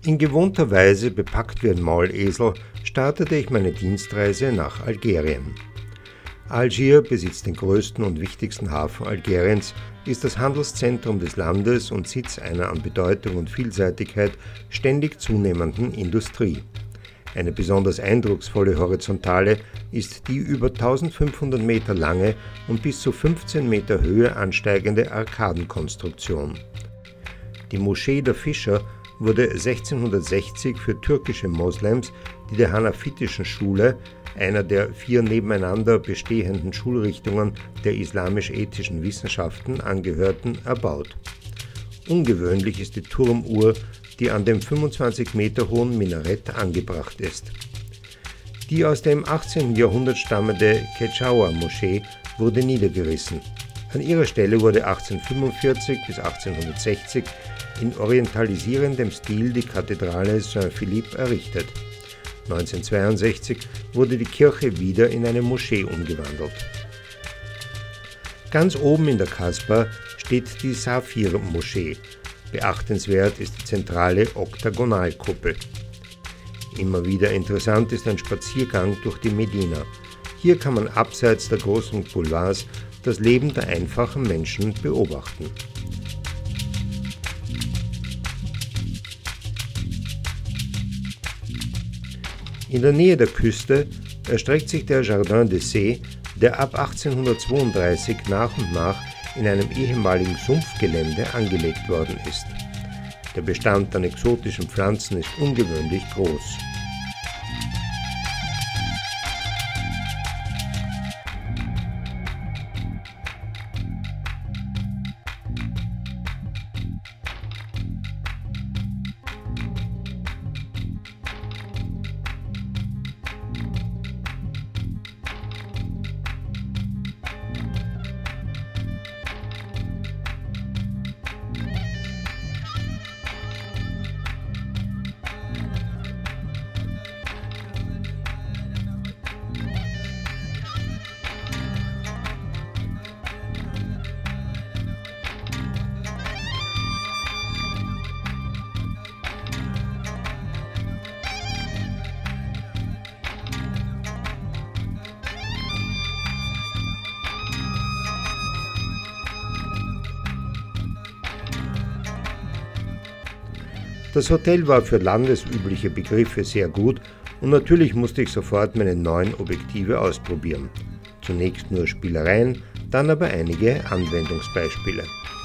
In gewohnter Weise, bepackt wie ein Maulesel, startete ich meine Dienstreise nach Algerien. Algier besitzt den größten und wichtigsten Hafen Algeriens, ist das Handelszentrum des Landes und Sitz einer an Bedeutung und Vielseitigkeit ständig zunehmenden Industrie. Eine besonders eindrucksvolle Horizontale ist die über 1500 Meter lange und bis zu 15 Meter Höhe ansteigende Arkadenkonstruktion. Die Moschee der Fischer wurde 1660 für türkische Moslems, die der hanafitischen Schule, einer der 4 nebeneinander bestehenden Schulrichtungen der islamisch-ethischen Wissenschaften, angehörten, erbaut. Ungewöhnlich ist die Turmuhr, die an dem 25 Meter hohen Minarett angebracht ist. Die aus dem 18. Jahrhundert stammende Kechaua-Moschee wurde niedergerissen. An ihrer Stelle wurde 1845 bis 1860 in orientalisierendem Stil die Kathedrale Saint-Philippe errichtet. 1962 wurde die Kirche wieder in eine Moschee umgewandelt. Ganz oben in der Kasbah steht die Saphir-Moschee. Beachtenswert ist die zentrale Oktagonalkuppel. Immer wieder interessant ist ein Spaziergang durch die Medina. Hier kann man abseits der großen Boulevards das Leben der einfachen Menschen beobachten. In der Nähe der Küste erstreckt sich der Jardin des Sées, der ab 1832 nach und nach in einem ehemaligen Sumpfgelände angelegt worden ist. Der Bestand an exotischen Pflanzen ist ungewöhnlich groß. Das Hotel war für landesübliche Begriffe sehr gut und natürlich musste ich sofort meine neuen Objektive ausprobieren. Zunächst nur Spielereien, dann aber einige Anwendungsbeispiele.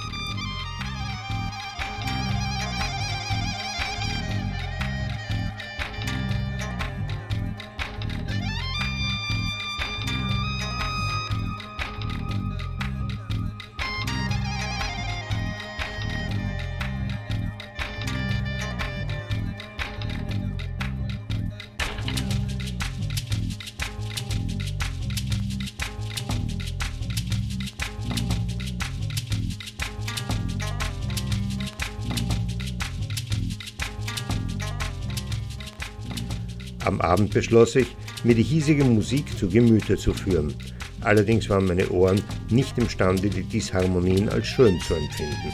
Am Abend beschloss ich, mir die hiesige Musik zu Gemüte zu führen. Allerdings waren meine Ohren nicht imstande, die Disharmonien als schön zu empfinden.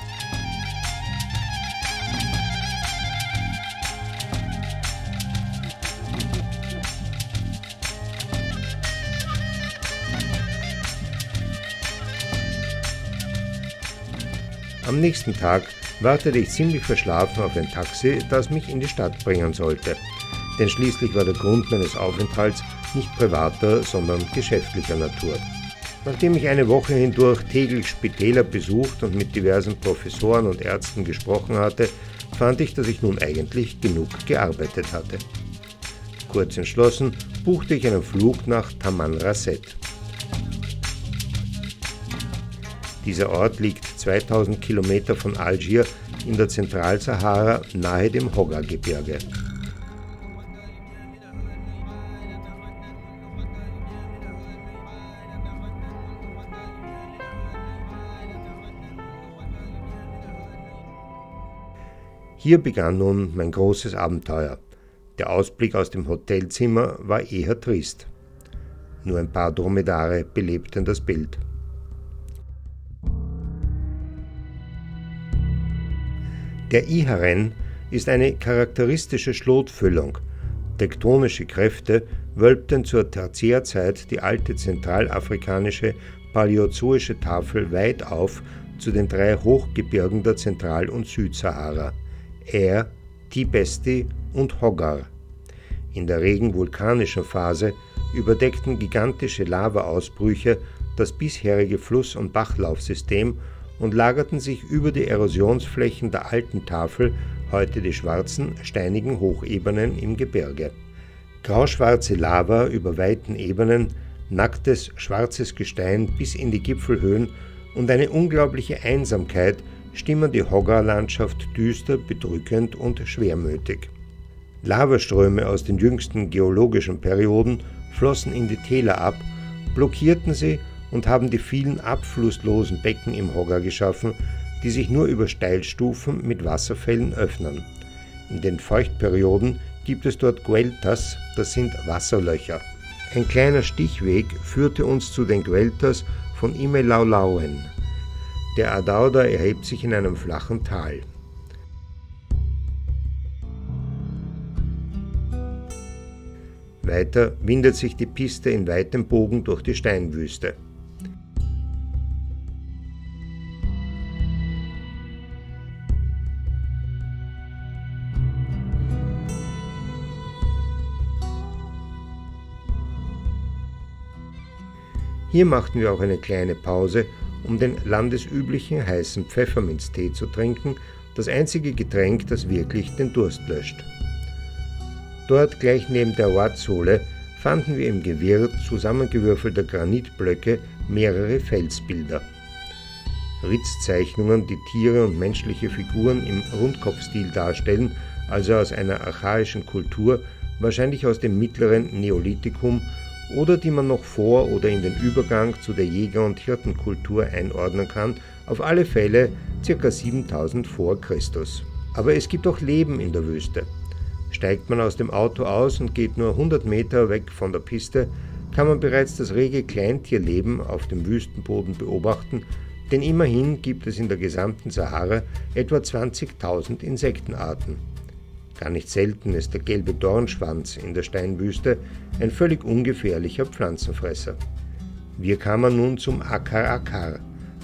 Am nächsten Tag wartete ich ziemlich verschlafen auf ein Taxi, das mich in die Stadt bringen sollte. Denn schließlich war der Grund meines Aufenthalts nicht privater, sondern geschäftlicher Natur. Nachdem ich eine Woche hindurch täglich Spitäler besucht und mit diversen Professoren und Ärzten gesprochen hatte, fand ich, dass ich nun eigentlich genug gearbeitet hatte. Kurz entschlossen buchte ich einen Flug nach Tamanrasset. Dieser Ort liegt 2000 Kilometer von Algier in der Zentralsahara nahe dem Hogga-Gebirge. Hier begann nun mein großes Abenteuer. Der Ausblick aus dem Hotelzimmer war eher trist. Nur ein paar Dromedare belebten das Bild. Der Iharen ist eine charakteristische Schlotfüllung. Tektonische Kräfte wölbten zur Tertiärzeit die alte zentralafrikanische paläozoische Tafel weit auf zu den 3 Hochgebirgen der Zentral- und Südsahara, Air, Tibesti und Hoggar. In der regen vulkanischen Phase überdeckten gigantische Lavaausbrüche das bisherige Fluss- und Bachlaufsystem und lagerten sich über die Erosionsflächen der alten Tafel, heute die schwarzen, steinigen Hochebenen im Gebirge. Grauschwarze Lava über weiten Ebenen, nacktes, schwarzes Gestein bis in die Gipfelhöhen und eine unglaubliche Einsamkeit stimmen die Hoggar-Landschaft düster, bedrückend und schwermütig. Lavaströme aus den jüngsten geologischen Perioden flossen in die Täler ab, blockierten sie und haben die vielen abflusslosen Becken im Hoggar geschaffen, die sich nur über Steilstufen mit Wasserfällen öffnen. In den Feuchtperioden gibt es dort Gueltas, das sind Wasserlöcher. Ein kleiner Stichweg führte uns zu den Gueltas von Imelaulauen. Der Adauda erhebt sich in einem flachen Tal. Weiter windet sich die Piste in weitem Bogen durch die Steinwüste. Hier machten wir auch eine kleine Pause, um den landesüblichen heißen Pfefferminztee zu trinken, das einzige Getränk, das wirklich den Durst löscht. Dort, gleich neben der Ouad-Sohle, fanden wir im Gewirr zusammengewürfelter Granitblöcke mehrere Felsbilder. Ritzzeichnungen, die Tiere und menschliche Figuren im Rundkopfstil darstellen, also aus einer archaischen Kultur, wahrscheinlich aus dem mittleren Neolithikum, oder die man noch vor oder in den Übergang zu der Jäger- und Hirtenkultur einordnen kann, auf alle Fälle ca. 7000 vor Christus. Aber es gibt auch Leben in der Wüste. Steigt man aus dem Auto aus und geht nur 100 Meter weg von der Piste, kann man bereits das rege Kleintierleben auf dem Wüstenboden beobachten, denn immerhin gibt es in der gesamten Sahara etwa 20.000 Insektenarten. Gar nicht selten ist der gelbe Dornschwanz in der Steinwüste ein völlig ungefährlicher Pflanzenfresser. Wir kamen nun zum Akar Akar,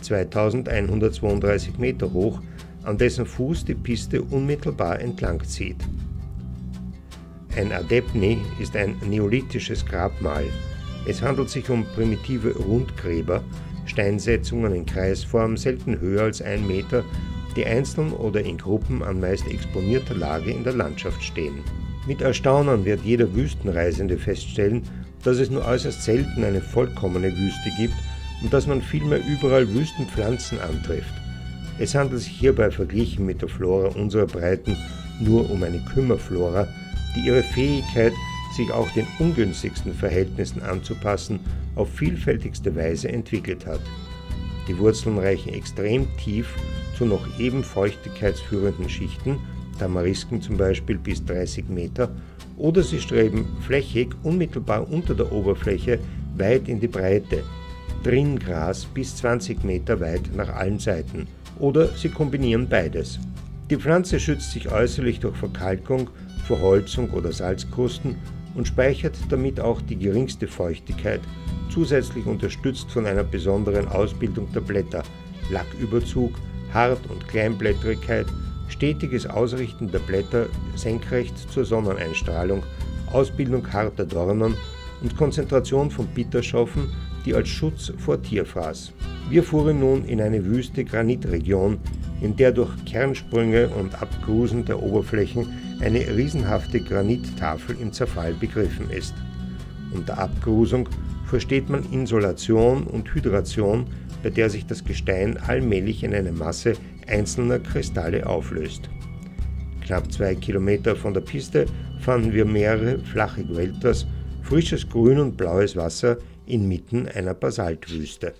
2132 Meter hoch, an dessen Fuß die Piste unmittelbar entlang zieht. Ein Adepni ist ein neolithisches Grabmal. Es handelt sich um primitive Rundgräber, Steinsetzungen in Kreisform, selten höher als 1 Meter, die einzeln oder in Gruppen an meist exponierter Lage in der Landschaft stehen. Mit Erstaunen wird jeder Wüstenreisende feststellen, dass es nur äußerst selten eine vollkommene Wüste gibt und dass man vielmehr überall Wüstenpflanzen antrifft. Es handelt sich hierbei verglichen mit der Flora unserer Breiten nur um eine Kümmerflora, die ihre Fähigkeit, sich auch den ungünstigsten Verhältnissen anzupassen, auf vielfältigste Weise entwickelt hat. Die Wurzeln reichen extrem tief zu noch eben feuchtigkeitsführenden Schichten, Tamarisken zum Beispiel bis 30 Meter, oder sie streben flächig unmittelbar unter der Oberfläche weit in die Breite, Drinngras bis 20 Meter weit nach allen Seiten, oder sie kombinieren beides. Die Pflanze schützt sich äußerlich durch Verkalkung, Verholzung oder Salzkrusten und speichert damit auch die geringste Feuchtigkeit, zusätzlich unterstützt von einer besonderen Ausbildung der Blätter, Lacküberzug, Hart- und Kleinblättrigkeit, stetiges Ausrichten der Blätter senkrecht zur Sonneneinstrahlung, Ausbildung harter Dornen und Konzentration von Bitterstoffen, die als Schutz vor Tierfraß. Wir fuhren nun in eine wüste Granitregion, in der durch Kernsprünge und Abgrusen der Oberflächen eine riesenhafte Granittafel im Zerfall begriffen ist. Unter Abgrusung versteht man Insolation und Hydration, bei der sich das Gestein allmählich in eine Masse einzelner Kristalle auflöst. Knapp 2 Kilometer von der Piste fanden wir mehrere flache Gueltas, frisches Grün und blaues Wasser inmitten einer Basaltwüste.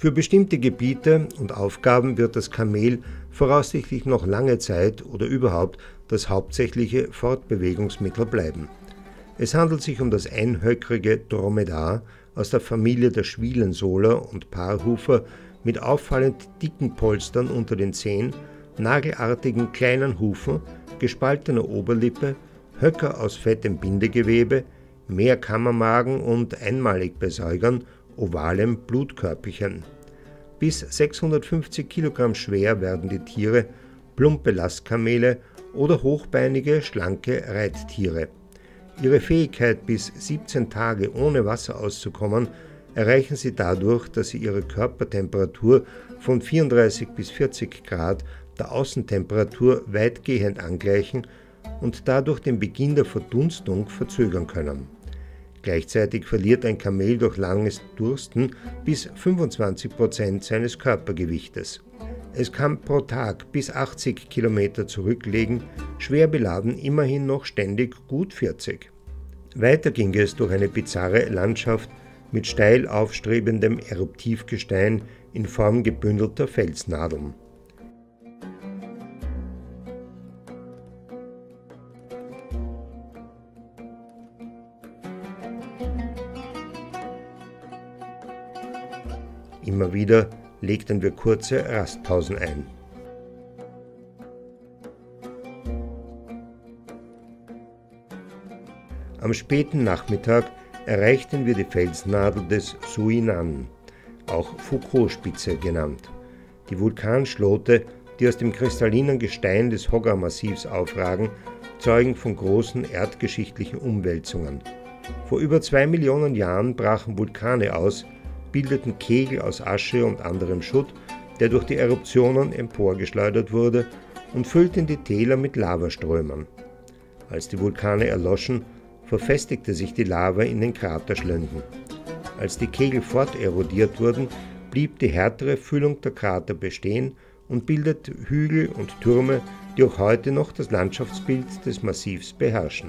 Für bestimmte Gebiete und Aufgaben wird das Kamel voraussichtlich noch lange Zeit oder überhaupt das hauptsächliche Fortbewegungsmittel bleiben. Es handelt sich um das einhöckrige Dromedar aus der Familie der Schwielensohler und Paarhufer mit auffallend dicken Polstern unter den Zehen, nagelartigen kleinen Hufen, gespaltener Oberlippe, Höcker aus fettem Bindegewebe, Mehrkammermagen und einmalig bei Säugern ovalem Blutkörperchen. Bis 650 Kilogramm schwer werden die Tiere, plumpe Lastkamele oder hochbeinige, schlanke Reittiere. Ihre Fähigkeit, bis 17 Tage ohne Wasser auszukommen, erreichen sie dadurch, dass sie ihre Körpertemperatur von 34 bis 40 Grad der Außentemperatur weitgehend angleichen und dadurch den Beginn der Verdunstung verzögern können. Gleichzeitig verliert ein Kamel durch langes Dursten bis 25% seines Körpergewichtes. Es kann pro Tag bis 80 Kilometer zurücklegen, schwer beladen immerhin noch ständig gut 40. Weiter ging es durch eine bizarre Landschaft mit steil aufstrebendem Eruptivgestein in Form gebündelter Felsnadeln. Immer wieder legten wir kurze Rastpausen ein. Am späten Nachmittag erreichten wir die Felsnadel des Suinan, auch Foucault-Spitze genannt. Die Vulkanschlote, die aus dem kristallinen Gestein des Hoggar-Massivs aufragen, zeugen von großen erdgeschichtlichen Umwälzungen. Vor über 2 Millionen Jahren brachen Vulkane aus, bildeten Kegel aus Asche und anderem Schutt, der durch die Eruptionen emporgeschleudert wurde, und füllten die Täler mit Lavaströmen. Als die Vulkane erloschen, verfestigte sich die Lava in den Kraterschlönden. Als die Kegel forterodiert wurden, blieb die härtere Füllung der Krater bestehen und bildete Hügel und Türme, die auch heute noch das Landschaftsbild des Massivs beherrschen.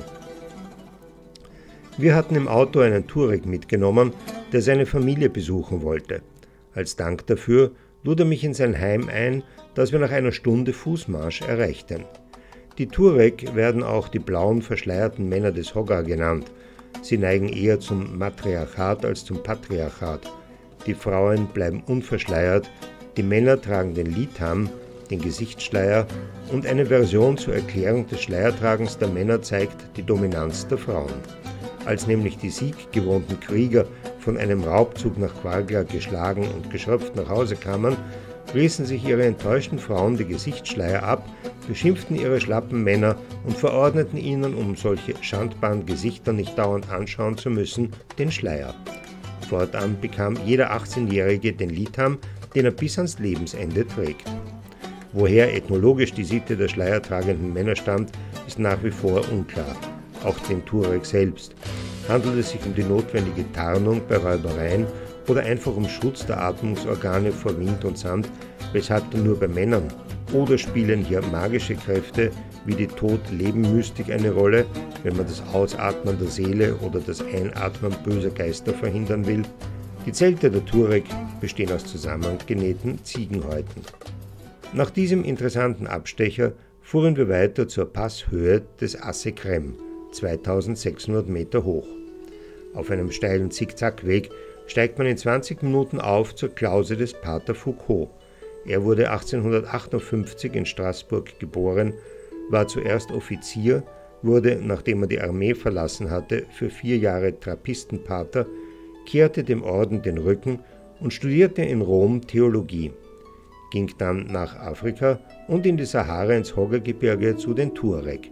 Wir hatten im Auto einen Tuareg mitgenommen, der seine Familie besuchen wollte. Als Dank dafür lud er mich in sein Heim ein, das wir nach einer Stunde Fußmarsch erreichten. Die Tuareg werden auch die blauen, verschleierten Männer des Hoggar genannt. Sie neigen eher zum Matriarchat als zum Patriarchat. Die Frauen bleiben unverschleiert, die Männer tragen den Litam, den Gesichtsschleier, und eine Version zur Erklärung des Schleiertragens der Männer zeigt die Dominanz der Frauen. Als nämlich die sieggewohnten Krieger von einem Raubzug nach Quargla geschlagen und geschröpft nach Hause kamen, rissen sich ihre enttäuschten Frauen die Gesichtsschleier ab, beschimpften ihre schlappen Männer und verordneten ihnen, um solche schandbaren Gesichter nicht dauernd anschauen zu müssen, den Schleier. Fortan bekam jeder 18-Jährige den Litam, den er bis ans Lebensende trägt. Woher ethnologisch die Sitte der schleiertragenden Männer stammt, ist nach wie vor unklar. Auch den Tuareg selbst. Handelt es sich um die notwendige Tarnung bei Räubereien oder einfach um Schutz der Atmungsorgane vor Wind und Sand, weshalb dann nur bei Männern? Oder spielen hier magische Kräfte wie die Tod-Leben-Mystik eine Rolle, wenn man das Ausatmen der Seele oder das Einatmen böser Geister verhindern will? Die Zelte der Tuareg bestehen aus zusammengenähten Ziegenhäuten. Nach diesem interessanten Abstecher fuhren wir weiter zur Passhöhe des Asse Krem, 2600 Meter hoch. Auf einem steilen Zickzackweg steigt man in 20 Minuten auf zur Klause des Pater Foucault. Er wurde 1858 in Straßburg geboren, war zuerst Offizier, wurde, nachdem er die Armee verlassen hatte, für 4 Jahre Trappistenpater, kehrte dem Orden den Rücken und studierte in Rom Theologie, ging dann nach Afrika und in die Sahara ins Hoggar-Gebirge zu den Tuareg.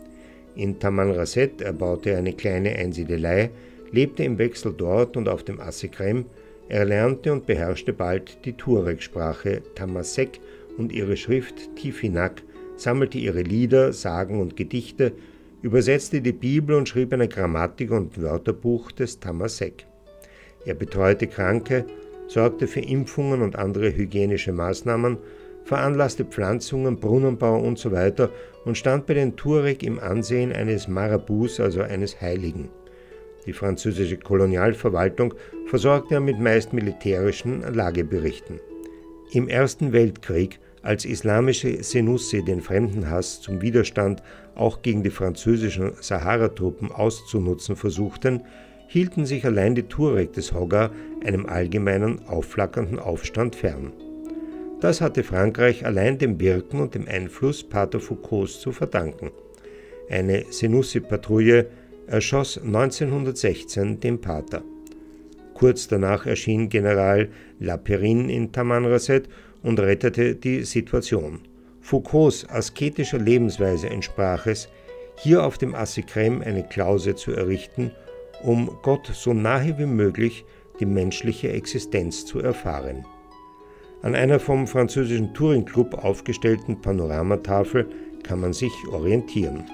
In Tamanrasset erbaute er eine kleine Einsiedelei, lebte im Wechsel dort und auf dem Asse Krem, erlernte und beherrschte bald die Tuareg-Sprache Tamasek und ihre Schrift Tifinak, sammelte ihre Lieder, Sagen und Gedichte, übersetzte die Bibel und schrieb eine Grammatik und Wörterbuch des Tamasek. Er betreute Kranke, sorgte für Impfungen und andere hygienische Maßnahmen, veranlasste Pflanzungen, Brunnenbau usw. und stand bei den Tuareg im Ansehen eines Marabus, also eines Heiligen. Die französische Kolonialverwaltung versorgte er mit meist militärischen Lageberichten. Im Ersten Weltkrieg, als islamische Senussi den Fremdenhass zum Widerstand auch gegen die französischen Sahara-Truppen auszunutzen versuchten, hielten sich allein die Tuareg des Hoggar einem allgemeinen, aufflackernden Aufstand fern. Das hatte Frankreich allein dem Wirken und dem Einfluss Pater Foucaults zu verdanken. Eine Senussi-Patrouille erschoss 1916 den Pater. Kurz danach erschien General Laperrine in Tamanrasset und rettete die Situation. Foucaults asketischer Lebensweise entsprach es, hier auf dem Assi-Krem eine Klause zu errichten, um Gott so nahe wie möglich die menschliche Existenz zu erfahren. An einer vom französischen Touring-Club aufgestellten Panoramatafel kann man sich orientieren.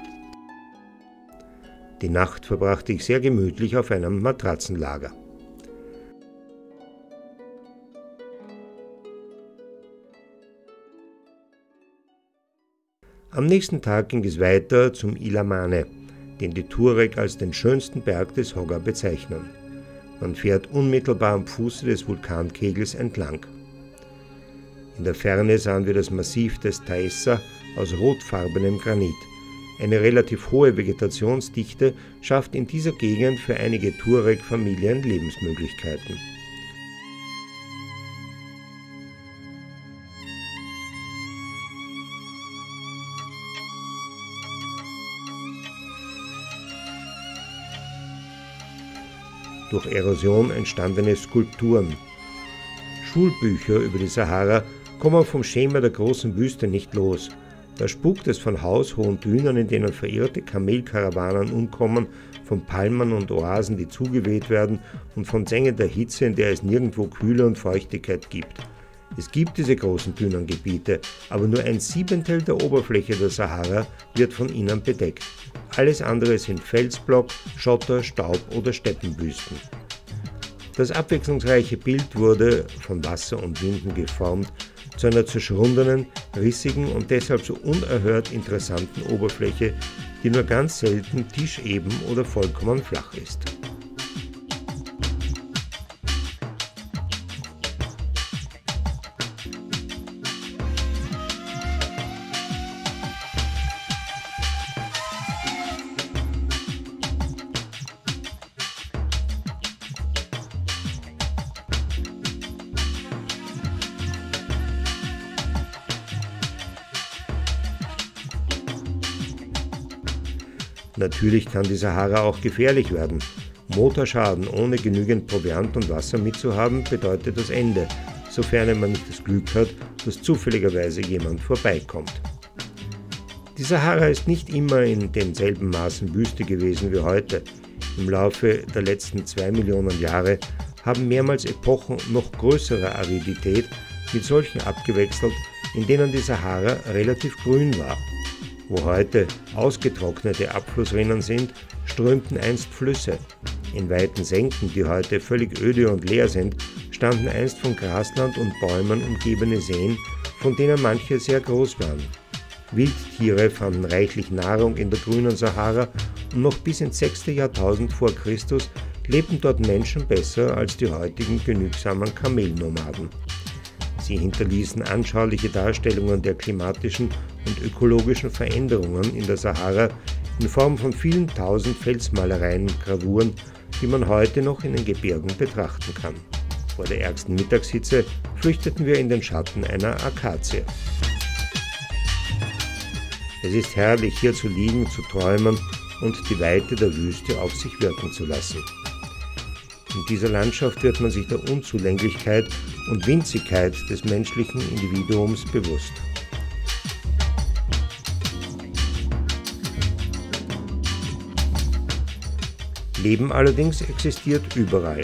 Die Nacht verbrachte ich sehr gemütlich auf einem Matratzenlager. Am nächsten Tag ging es weiter zum Ilamane, den die Tuareg als den schönsten Berg des Hoggar bezeichnen. Man fährt unmittelbar am Fuße des Vulkankegels entlang. In der Ferne sahen wir das Massiv des Taissa aus rotfarbenem Granit. Eine relativ hohe Vegetationsdichte schafft in dieser Gegend für einige Tuareg-Familien Lebensmöglichkeiten. Durch Erosion entstandene Skulpturen. Schulbücher über die Sahara kommen vom Schema der großen Wüste nicht los. Da spukt es von haushohen Dünen, in denen verirrte Kamelkarawanen umkommen, von Palmen und Oasen, die zugeweht werden, und von sengender Hitze, in der es nirgendwo Kühle und Feuchtigkeit gibt. Es gibt diese großen Dünengebiete, aber nur ein Siebentel der Oberfläche der Sahara wird von ihnen bedeckt. Alles andere sind Felsblock, Schotter, Staub oder Steppenwüsten. Das abwechslungsreiche Bild wurde von Wasser und Winden geformt zu einer zerschrundenen, rissigen und deshalb so unerhört interessanten Oberfläche, die nur ganz selten tischeben oder vollkommen flach ist. Natürlich kann die Sahara auch gefährlich werden. Motorschaden ohne genügend Proviant und Wasser mitzuhaben bedeutet das Ende, sofern man nicht das Glück hat, dass zufälligerweise jemand vorbeikommt. Die Sahara ist nicht immer in denselben Maßen Wüste gewesen wie heute. Im Laufe der letzten 2 Millionen Jahre haben mehrmals Epochen noch größerer Aridität mit solchen abgewechselt, in denen die Sahara relativ grün war. Wo heute ausgetrocknete Abflussrinnen sind, strömten einst Flüsse. In weiten Senken, die heute völlig öde und leer sind, standen einst von Grasland und Bäumen umgebene Seen, von denen manche sehr groß waren. Wildtiere fanden reichlich Nahrung in der grünen Sahara und noch bis ins 6. Jahrtausend vor Christus lebten dort Menschen besser als die heutigen genügsamen Kamelnomaden. Sie hinterließen anschauliche Darstellungen der klimatischen und ökologischen Veränderungen in der Sahara in Form von vielen tausend Felsmalereien und Gravuren, die man heute noch in den Gebirgen betrachten kann. Vor der ärgsten Mittagshitze flüchteten wir in den Schatten einer Akazie. Es ist herrlich, hier zu liegen, zu träumen und die Weite der Wüste auf sich wirken zu lassen. In dieser Landschaft wird man sich der Unzulänglichkeit und Winzigkeit des menschlichen Individuums bewusst. Leben allerdings existiert überall.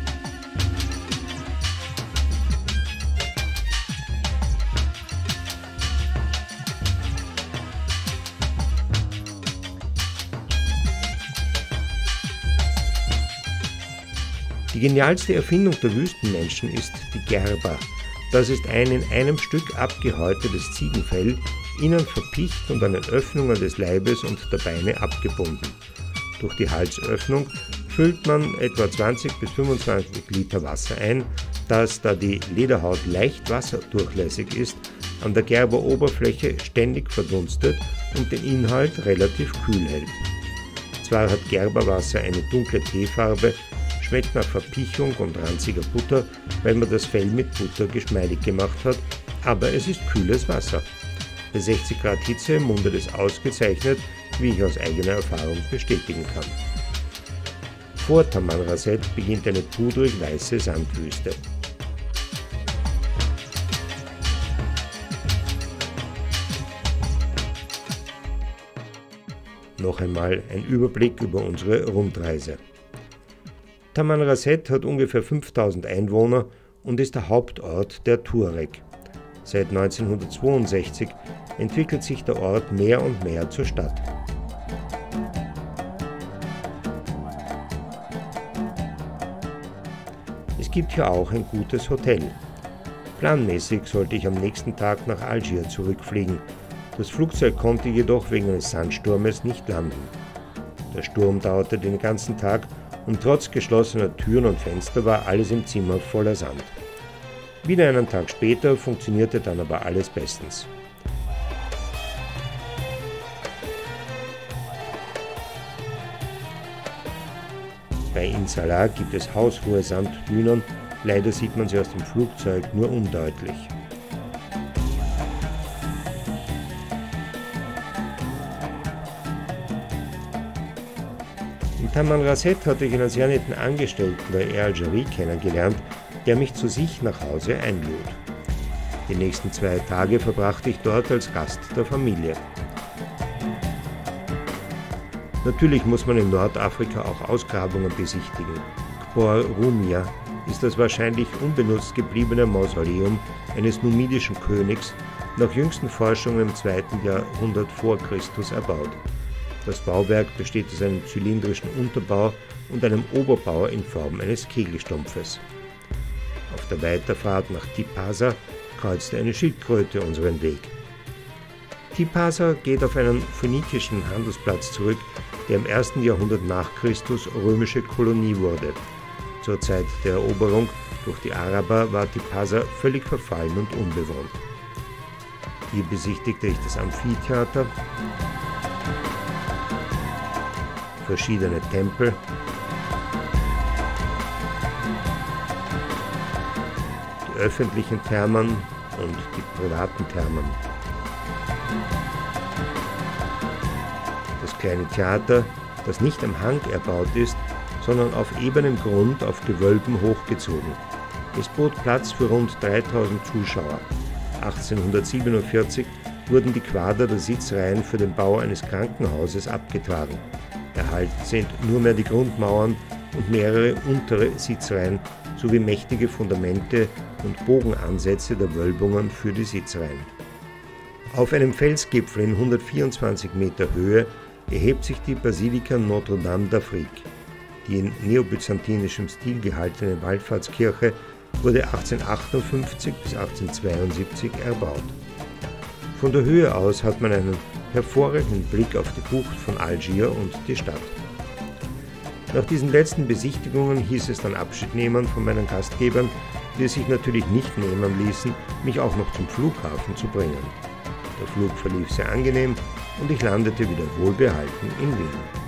Die genialste Erfindung der Wüstenmenschen ist die Gerba. Das ist ein in einem Stück abgehäutetes Ziegenfell, innen verpicht und an den Öffnungen des Leibes und der Beine abgebunden. Durch die Halsöffnung füllt man etwa 20 bis 25 Liter Wasser ein, das, da die Lederhaut leicht wasserdurchlässig ist, an der Gerberoberfläche ständig verdunstet und den Inhalt relativ kühl hält. Zwar hat Gerberwasser eine dunkle Teefarbe, schmeckt nach Verpichung und ranziger Butter, weil man das Fell mit Butter geschmeidig gemacht hat, aber es ist kühles Wasser. Bei 60 Grad Hitze mundet es ausgezeichnet, wie ich aus eigener Erfahrung bestätigen kann. Vor Tamanrasset beginnt eine pudrig weiße Sandwüste. Noch einmal ein Überblick über unsere Rundreise. Tamanrasset hat ungefähr 5000 Einwohner und ist der Hauptort der Tuareg. Seit 1962 entwickelt sich der Ort mehr und mehr zur Stadt. Es gibt hier auch ein gutes Hotel. Planmäßig sollte ich am nächsten Tag nach Algier zurückfliegen. Das Flugzeug konnte jedoch wegen eines Sandsturmes nicht landen. Der Sturm dauerte den ganzen Tag und trotz geschlossener Türen und Fenster war alles im Zimmer voller Sand. Wieder einen Tag später funktionierte dann aber alles bestens. Bei In Salah gibt es haushohe Sanddünen, leider sieht man sie aus dem Flugzeug nur undeutlich. In Tamanrasset hatte ich einen sehr netten Angestellten der Air Algérie kennengelernt, der mich zu sich nach Hause einlud. Die nächsten 2 Tage verbrachte ich dort als Gast der Familie. Natürlich muss man in Nordafrika auch Ausgrabungen besichtigen. Khor Rumia ist das wahrscheinlich unbenutzt gebliebene Mausoleum eines numidischen Königs, nach jüngsten Forschungen im 2. Jahrhundert vor Christus erbaut. Das Bauwerk besteht aus einem zylindrischen Unterbau und einem Oberbau in Form eines Kegelstumpfes. Auf der Weiterfahrt nach Tipasa kreuzte eine Schildkröte unseren Weg. Tipasa geht auf einen phönikischen Handelsplatz zurück, der im 1. Jahrhundert nach Christus römische Kolonie wurde. Zur Zeit der Eroberung durch die Araber war Tipasa völlig verfallen und unbewohnt. Hier besichtigte ich das Amphitheater, verschiedene Tempel, die öffentlichen Thermen und die privaten Thermen. Das kleine Theater, das nicht am Hang erbaut ist, sondern auf ebenem Grund auf Gewölben hochgezogen. Es bot Platz für rund 3000 Zuschauer. 1847 wurden die Quader der Sitzreihen für den Bau eines Krankenhauses abgetragen. Erhalten sind nur mehr die Grundmauern und mehrere untere Sitzreihen sowie mächtige Fundamente und Bogenansätze der Wölbungen für die Sitzreihen. Auf einem Felsgipfel in 124 Meter Höhe erhebt sich die Basilika Notre-Dame d'Afrique. Die in neobyzantinischem Stil gehaltene Wallfahrtskirche wurde 1858 bis 1872 erbaut. Von der Höhe aus hat man einen hervorragenden Blick auf die Bucht von Algier und die Stadt. Nach diesen letzten Besichtigungen hieß es dann Abschied nehmen von meinen Gastgebern, die es sich natürlich nicht nehmen ließen, mich auch noch zum Flughafen zu bringen. Der Flug verlief sehr angenehm und ich landete wieder wohlbehalten in Wien.